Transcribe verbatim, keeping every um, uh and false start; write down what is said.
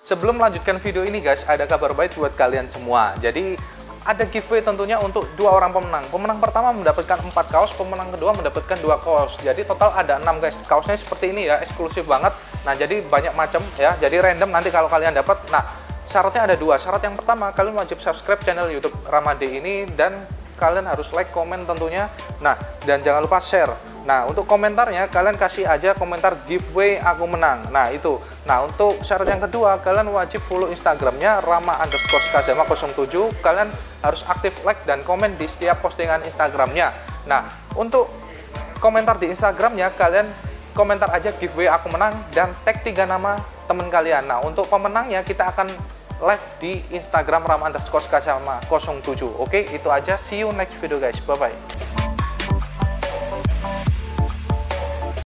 Sebelum melanjutkan video ini guys, ada kabar baik buat kalian semua. Jadi ada giveaway tentunya untuk dua orang pemenang. Pemenang pertama mendapatkan empat kaos, pemenang kedua mendapatkan dua kaos. Jadi total ada enam guys. Kaosnya seperti ini ya, eksklusif banget. Nah, jadi banyak macam ya. Jadi random nanti kalau kalian dapat. Nah, syaratnya ada dua. Syarat yang pertama, kalian wajib subscribe channel YouTube Ramade ini dan kalian harus like, komen tentunya. Nah, dan jangan lupa share. Nah, untuk komentarnya kalian kasih aja komentar giveaway aku menang. Nah, itu. Nah, untuk syarat yang kedua, kalian wajib follow Instagramnya Rama underscore Kazama nol tujuh. Kalian harus aktif like dan komen di setiap postingan Instagramnya. Nah, untuk komentar di Instagramnya, kalian komentar aja giveaway aku menang dan tag tiga nama teman kalian. Nah, untuk pemenangnya kita akan live di Instagram Rama underscore Kazama nol tujuh. Oke, itu aja. See you next video guys. Bye-bye.